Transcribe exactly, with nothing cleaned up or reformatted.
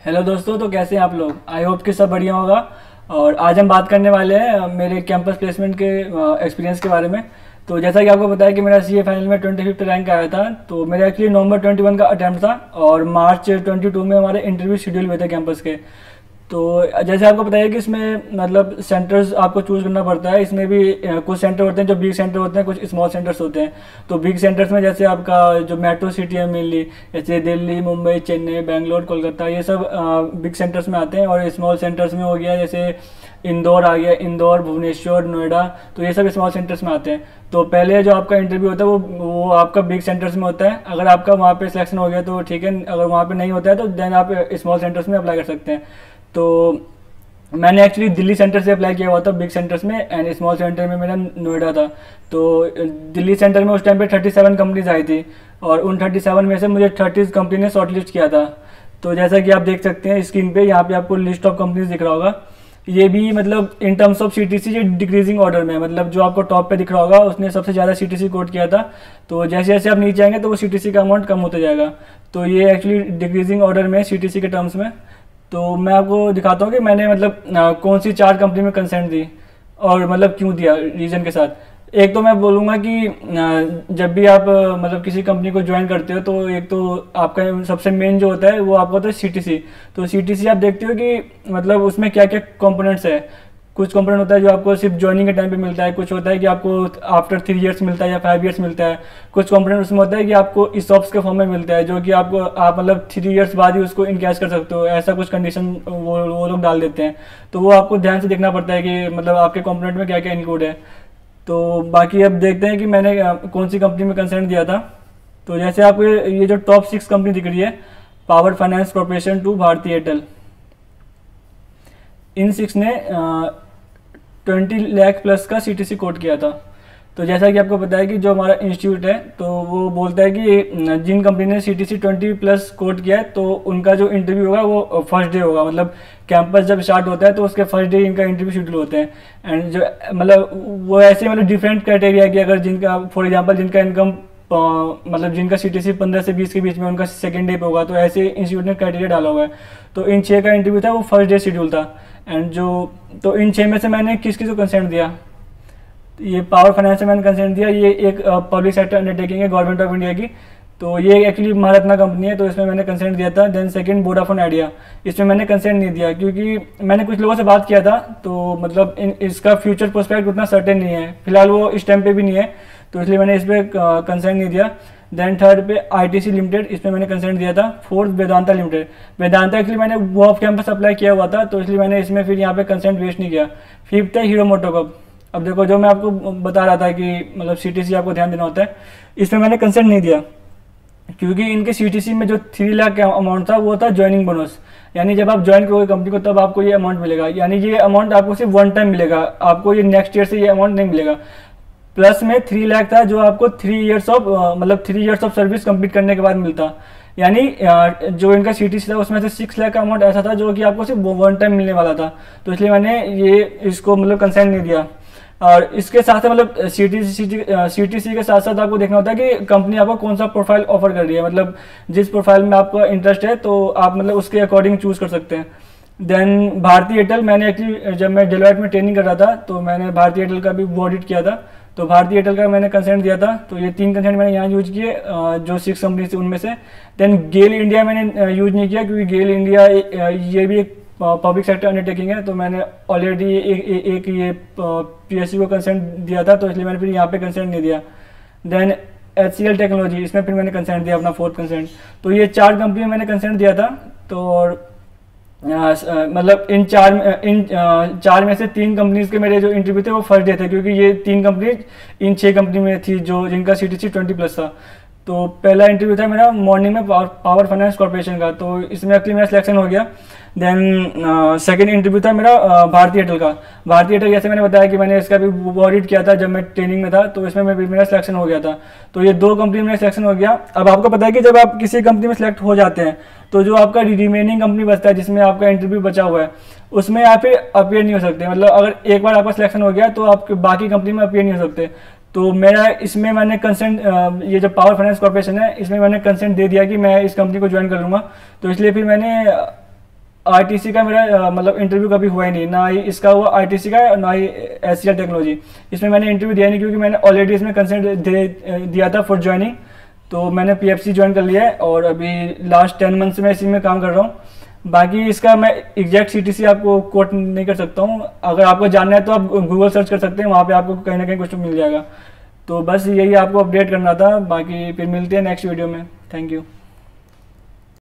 Hello दोस्तों, तो कैसे हैं आप लोग। आई होप कि सब बढ़िया होगा। और आज हम बात करने वाले हैं अ, मेरे कैंपस प्लेसमेंट के एक्सपीरियंस के बारे में। तो जैसा कि आपको पता है कि मेरा सी ए फाइनल में ट्वेंटी फिफ्थ रैंक आया था। तो मेरा एक्चुअली नवंबर ट्वेंटी वन का अटैम्प्ट था और मार्च ट्वेंटी टू में हमारे इंटरव्यू शेड्यूल हुए थे कैंपस के। तो जैसे आपको पता है कि इसमें मतलब सेंटर्स आपको चूज़ करना पड़ता है। इसमें भी अ, कुछ सेंटर होते हैं जो बिग सेंटर होते हैं, कुछ स्मॉल सेंटर्स होते हैं। तो बिग सेंटर्स में जैसे आपका जो मेट्रो सिटी है मेनली, जैसे दिल्ली, मुंबई, चेन्नई, बेंगलोर, कोलकाता, ये सब बिग सेंटर्स में आते हैं। और स्मॉल सेंटर्स में हो गया जैसे इंदौर आ गया, इंदौर, भुवनेश्वर, नोएडा, तो ये सब स्मॉल सेंटर्स में आते हैं। तो पहले जो आपका इंटरव्यू होता है वो वो आपका बिग सेंटर्स में होता है। अगर आपका वहाँ पे सिलेक्शन हो गया तो ठीक है, अगर वहाँ पे नहीं होता है तो देन आप स्मॉल सेंटर्स में अप्लाई कर सकते हैं। तो मैंने एक्चुअली दिल्ली सेंटर से अप्लाई किया हुआ था बिग सेंटर्स में, एंड स्मॉल सेंटर में मेरा नोएडा था। तो दिल्ली सेंटर में उस टाइम पे थर्टी सेवन कंपनीज आई थी और उन थर्टी सेवन में से मुझे थर्टी कंपनी ने शॉर्टलिस्ट किया था। तो जैसा कि आप देख सकते हैं स्क्रीन पे, यहाँ पे आपको लिस्ट ऑफ कंपनीज दिख रहा होगा। ये भी मतलब इन टर्म्स ऑफ सीटीसी ये डिक्रीजिंग ऑर्डर में, मतलब जो आपको टॉप पे दिख रहा होगा उसने सबसे ज़्यादा सीटीसी कोट किया था। तो जैसे जैसे आप नीचे आएंगे तो वो सीटीसी का अमाउंट कम होता जाएगा। तो ये एक्चुअली डिक्रीजिंग ऑर्डर में सीटीसी के टर्म्स में। तो मैं आपको दिखाता हूँ कि मैंने मतलब आ, कौन सी चार कंपनी में कंसेंट दी और मतलब क्यों दिया, रीज़न के साथ। एक तो मैं बोलूँगा कि आ, जब भी आप आ, मतलब किसी कंपनी को ज्वाइन करते हो तो एक तो आपका सबसे मेन जो होता है वो आपका होता है सीटीसी। तो सीटीसी आप देखते हो कि मतलब उसमें क्या क्या कंपोनेंट्स है। कुछ कंपोनेंट होता है जो आपको सिर्फ ज्वाइनिंग के टाइम पे मिलता है, कुछ होता है कि आपको आफ्टर थ्री इयर्स मिलता है या फाइव इयर्स मिलता है। कुछ कंपोनेंट उसमें होता है कि आपको इसॉप्स के फॉर्म में मिलता है, जो कि आपको आप मतलब थ्री इयर्स बाद ही उसको इनकैश कर सकते हो। ऐसा कुछ कंडीशन वो वो लोग डाल देते हैं। तो वो आपको ध्यान से देखना पड़ता है कि मतलब आपके कंपोनेंट में क्या क्या इंक्लूड है। तो बाकी अब देखते हैं कि मैंने अ, कौन सी कंपनी में कंसेंट दिया था। तो जैसे आपको ये जो टॉप सिक्स कंपनी दिख रही है, power finance corporation to Bharti Airtel, इन सिक्स ने ट्वेंटी लाख प्लस का सीटीसी कोट किया था। तो जैसा कि आपको पता है कि जो हमारा इंस्टीट्यूट है तो वो बोलता है कि जिन कंपनी ने सीटीसी ट्वेंटी प्लस कोट किया है तो उनका जो इंटरव्यू होगा वो फर्स्ट डे होगा। मतलब कैंपस जब स्टार्ट होता है तो उसके फर्स्ट डे इनका इंटरव्यू शेड्यूल होते हैं। एंड जो मतलब वो ऐसे मतलब डिफरेंट क्राइटेरिया कि अगर जिनका फॉर एग्जाम्पल जिनका इनकम मतलब जिनका सीटीसी पंद्रह से बीस के बीच में उनका सेकेंड डे पे होगा, तो ऐसे इंस्टीट्यूट ने क्राइटेरिया डाला हुआ है। तो इन छः का इंटरव्यू था वो फर्स्ट डे शेड्यूल था। एंड जो तो इन छः में से मैंने किस किस को कंसेंट दिया, ये पावर फाइनेंस से मैंने कंसेंट दिया। ये एक पब्लिक सेक्टर अंडरटेकिंग है गवर्नमेंट ऑफ इंडिया की। तो ये एक्चुअली महारत्ना कंपनी है, तो इसमें मैंने कंसेंट दिया था। देन सेकंड वोडाफोन आइडिया, इसमें मैंने कंसेंट नहीं दिया क्योंकि मैंने कुछ लोगों से बात किया था तो मतलब इन इसका फ्यूचर प्रोस्पेक्ट उतना सर्टेन नहीं है, फिलहाल वो इस टाइम पे भी नहीं है, तो इसलिए मैंने इस पर कंसेंट नहीं दिया। देन थर्ड पे आईटीसी लिमिटेड, इसमें मैंने कंसेंट दिया था। Fourth Vedanta limited, Vedanta actually मैंने वो ऑफ कैंपस अप्लाई किया हुआ था तो इसलिए मैंने इसमें फिर यहाँ पे कंसेंट वेस्ट नहीं किया। फिफ्थ है हीरो मोटोकॉर्प। अब देखो जो मैं आपको बता रहा था कि मतलब सीटीसी आपको ध्यान देना होता है, इसमें मैंने कंसेंट नहीं दिया क्योंकि इनके सीटीसी में जो थ्री लाख का अमाउंट था वो था ज्वाइनिंग बोनस। यानी जब आप ज्वाइन करोगे कंपनी को तब आपको ये अमाउंट मिलेगा। यानी ये अमाउंट आपको सिर्फ वन टाइम मिलेगा, आपको ये नेक्स्ट ईयर से ये अमाउंट नहीं मिलेगा। प्लस में थ्री लाख था जो आपको थ्री इयर्स ऑफ मतलब three years of service complete करने के बाद मिलता। यानी जो इनका सीटीसी था उसमें से सिक्स लाख का अमाउंट ऐसा था जो कि आपको सिर्फ वन टाइम मिलने वाला था। तो इसलिए मैंने ये इसको मतलब कंसेंट नहीं दिया। और इसके साथ साथ मतलब सीटीसी सीटीसी के साथ साथ आपको देखना होता है कि कंपनी आपको कौन सा प्रोफाइल ऑफर कर रही है। मतलब जिस प्रोफाइल में आपका इंटरेस्ट है तो आप मतलब उसके अकॉर्डिंग चूज कर सकते हैं। देन भारती एयरटेल, मैंने एक्चुअली जब मैं डेलोइट में ट्रेनिंग कर रहा था तो मैंने भारती एयरटेल का भी ऑडिट किया था। तो भारती एयरटेल का मैंने कंसेंट दिया था। तो ये तीन कंसेंट मैंने यहाँ यूज किए जो सिक्स कंपनी थी उनमें से। देन गेल इंडिया मैंने यूज नहीं किया क्योंकि गेल इंडिया ये भी एक पब्लिक सेक्टर अंडरटेकिंग है, तो मैंने ऑलरेडी एक, एक, एक ये पीएसयू को कंसेंट दिया था तो इसलिए मैंने फिर यहाँ पे कंसेंट नहीं दिया। देन एचसीएल टेक्नोलॉजी, इसमें फिर मैंने कंसेंट दिया अपना फोर्थ कंसेंट। तो ये चार कंपनी में मैंने कंसेंट दिया था। तो और मतलब इन चार इन चार में से तीन कंपनीज के मेरे जो इंटरव्यू थे वो फर्स्ट डे थे क्योंकि ये तीन कंपनी इन छः कंपनी में थी जो जिनका सीटीसी ट्वेंटी प्लस था। तो पहला इंटरव्यू था मेरा मॉर्निंग में पावर, पावर फाइनेंस कॉर्पोरेशन का, तो इसमें एक्चुअली मेरा सिलेक्शन हो गया। देन सेकंड इंटरव्यू था मेरा uh, भारती एयरटेल का। भारती एयरटेल जैसे मैंने बताया कि मैंने इसका भी ऑडिट किया था जब मैं ट्रेनिंग में था, तो इसमें भी मेरा सिलेक्शन हो गया था। तो ये दो कंपनी में सिलेक्शन हो गया। अब आपको पता है कि जब आप किसी कंपनी में सिलेक्ट हो जाते हैं तो जो आपका रिमेनिंग कंपनी बचता है जिसमें आपका इंटरव्यू बचा हुआ है उसमें आप फिर अपियर नहीं हो सकते। मतलब अगर एक बार आपका सिलेक्शन हो गया तो आप बाकी कंपनी में अपियर नहीं हो सकते। तो मेरा इसमें मैंने कंसेंट, ये जो पावर फाइनेंस कॉर्पोरेशन है इसमें मैंने कंसेंट दे दिया कि मैं इस कंपनी को ज्वाइन कर लूँगा। तो इसलिए फिर मैंने आरटीसी का मेरा अ, मतलब इंटरव्यू कभी हुआ ही नहीं, ना ही इसका हुआ आरटीसी का, ना ही एससीएल टेक्नोलॉजी। इसमें मैंने इंटरव्यू दिया नहीं क्योंकि मैंने ऑलरेडी इसमें कंसेंट दे दिया था फॉर ज्वाइनिंग। तो मैंने पीएफसी ज्वाइन कर लिया है और अभी लास्ट टेन मंथ से मैं इसी में काम कर रहा हूँ। बाकी इसका मैं एग्जैक्ट सीटीसी आपको कोट नहीं कर सकता हूँ, अगर आपको जानना है तो आप गूगल सर्च कर सकते हैं, वहाँ पे आपको कहीं ना कहीं कुछ मिल जाएगा। तो बस यही आपको अपडेट करना था, बाकी फिर मिलते हैं नेक्स्ट वीडियो में। Thank you.